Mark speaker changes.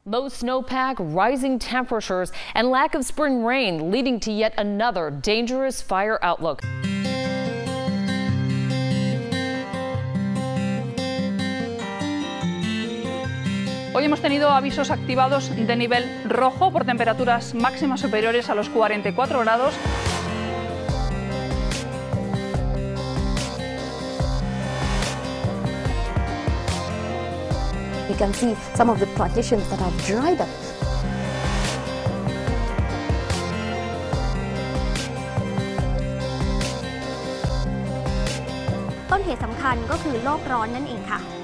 Speaker 1: Low snowpack, rising temperatures, and lack of spring rain leading to yet another dangerous fire outlook.
Speaker 2: Hoy hemos tenido avisos activados de nivel rojo por temperaturas máximas superiores a los 44 grados.
Speaker 3: You can see some of the plantations that have dried up.
Speaker 4: ต้นเหตุสำคัญก็คือโลกร้อนนั่นเองค่ะ